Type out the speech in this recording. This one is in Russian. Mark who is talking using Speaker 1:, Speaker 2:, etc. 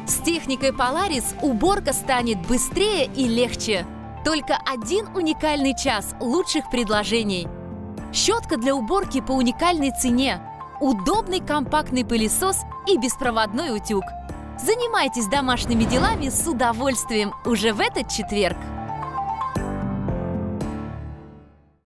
Speaker 1: С техникой Polaris уборка станет быстрее и легче. Только один уникальный час лучших предложений. Щетка для уборки по уникальной цене, удобный компактный пылесос и беспроводной утюг. Занимайтесь домашними делами с удовольствием уже в этот четверг.